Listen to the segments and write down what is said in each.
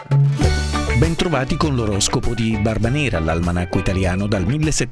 Bentrovati con l'oroscopo di Barbanera, l'almanacco italiano dal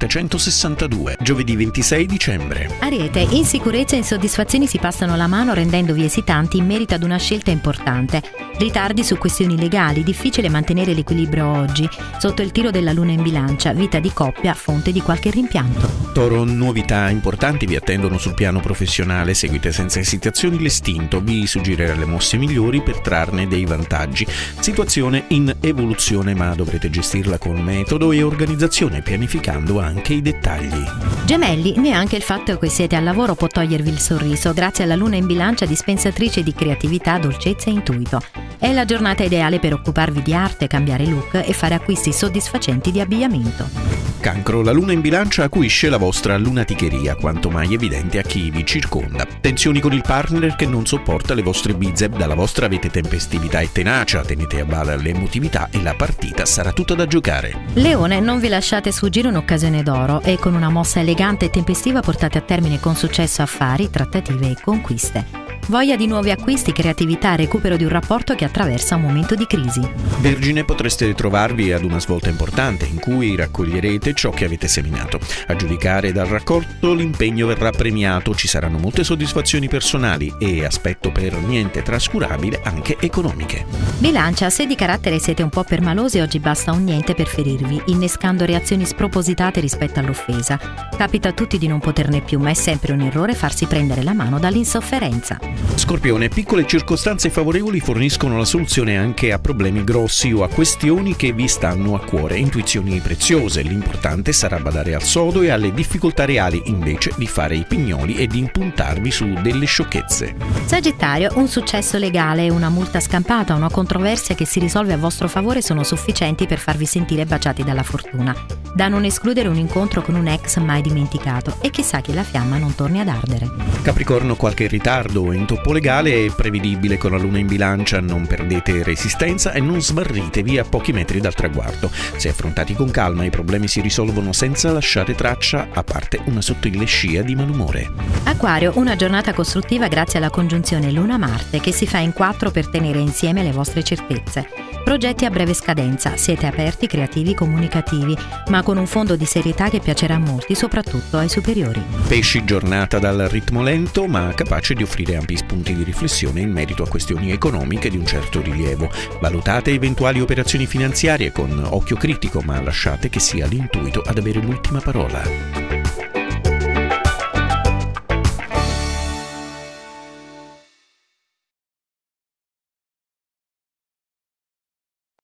1762, giovedì 26 dicembre. Ariete, insicurezza e insoddisfazioni si passano la mano rendendovi esitanti in merito ad una scelta importante. Ritardi su questioni legali, difficile mantenere l'equilibrio oggi. Sotto il tiro della luna in bilancia, vita di coppia, fonte di qualche rimpianto. Toro, novità importanti vi attendono sul piano professionale, seguite senza esitazioni l'istinto, vi suggerirà le mosse migliori per trarne dei vantaggi. Situazione in evoluzione, ma dovrete gestirla con metodo e organizzazione, pianificando anche i dettagli. Gemelli, neanche il fatto che siete al lavoro può togliervi il sorriso, grazie alla luna in bilancia dispensatrice di creatività, dolcezza e intuito. È la giornata ideale per occuparvi di arte, cambiare look e fare acquisti soddisfacenti di abbigliamento. Cancro, la luna in bilancia acuisce la vostra lunaticheria, quanto mai evidente a chi vi circonda. Tensioni con il partner che non sopporta le vostre bizze, dalla vostra avete tempestività e tenacia, tenete a bada l'emotività e la partita sarà tutta da giocare. Leone, non vi lasciate sfuggire un'occasione d'oro e con una mossa elegante e tempestiva portate a termine con successo affari, trattative e conquiste. Voglia di nuovi acquisti, creatività, recupero di un rapporto che attraversa un momento di crisi. Vergine, potreste trovarvi ad una svolta importante in cui raccoglierete ciò che avete seminato. A giudicare dal raccolto l'impegno verrà premiato, ci saranno molte soddisfazioni personali e, aspetto per niente trascurabile, anche economiche. Bilancia, se di carattere siete un po' permalosi, oggi basta un niente per ferirvi, innescando reazioni spropositate rispetto all'offesa. Capita a tutti di non poterne più, ma è sempre un errore farsi prendere la mano dall'insofferenza. Scorpione, piccole circostanze favorevoli forniscono la soluzione anche a problemi grossi o a questioni che vi stanno a cuore. Intuizioni preziose, l'importante sarà badare al sodo e alle difficoltà reali invece di fare i pignoli e di impuntarvi su delle sciocchezze. Sagittario, un successo legale, una multa scampata, una controversia che si risolve a vostro favore sono sufficienti per farvi sentire baciati dalla fortuna. Da non escludere un incontro con un ex mai dimenticato e chissà che la fiamma non torni ad ardere. Capricorno, qualche ritardo o intoppo legale è prevedibile con la luna in bilancia, non perdete resistenza e non sbarritevi a pochi metri dal traguardo. Se affrontati con calma i problemi si risolvono senza lasciare traccia, a parte una sottile scia di malumore. Acquario, una giornata costruttiva grazie alla congiunzione Luna-Marte che si fa in 4 per tenere insieme le vostre certezze. Progetti a breve scadenza, siete aperti, creativi, comunicativi, ma con un fondo di serietà che piacerà a molti, soprattutto ai superiori. Pesci, giornata dal ritmo lento ma capace di offrire ampi spunti di riflessione in merito a questioni economiche di un certo rilievo. Valutate eventuali operazioni finanziarie con occhio critico, ma lasciate che sia l'intuito ad avere l'ultima parola.